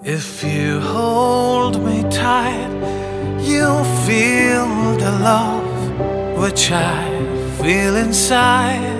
If you hold me tight, you'll feel the love which I feel inside.